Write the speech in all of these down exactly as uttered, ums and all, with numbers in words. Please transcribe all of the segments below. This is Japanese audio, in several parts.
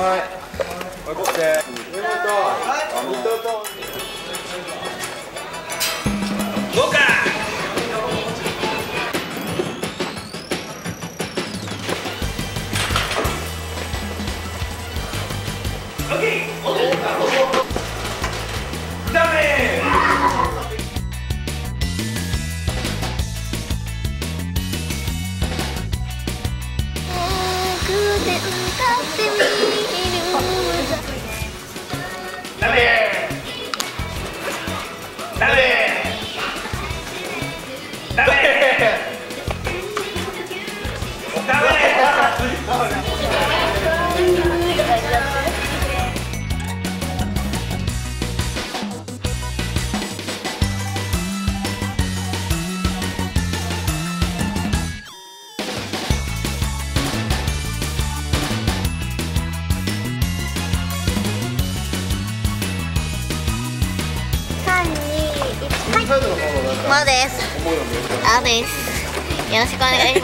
はいこっちで見事見事どうかオッケーダメダメダメダメダメまです。あです。よろしくお願いします。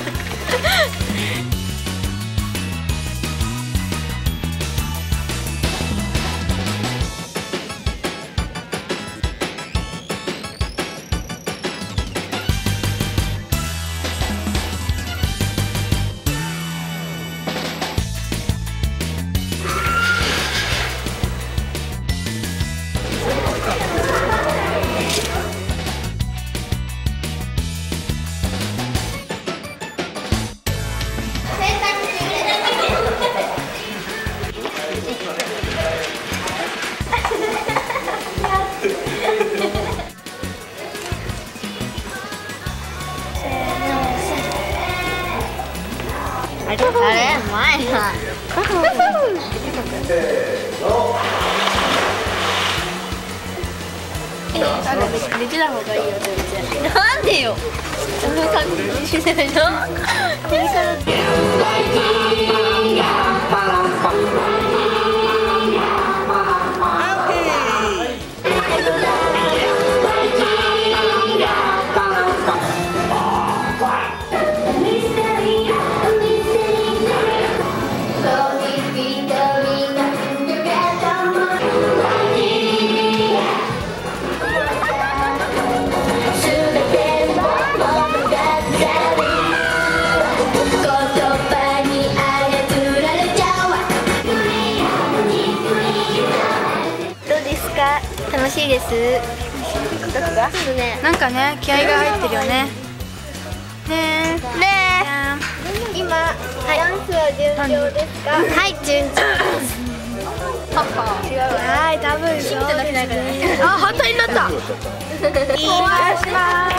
あれ、うまいな。寝てた方がいいよ、全然。なんでよ。そんな感じしてないの。楽しいです。 なんかね、気合が入ってるよね。ねえ。 ねえ。今、ダンスは順調ですか？はい、順調です。パパ。違う。はい、多分そうですね。 あ、反対になった。 言いまします。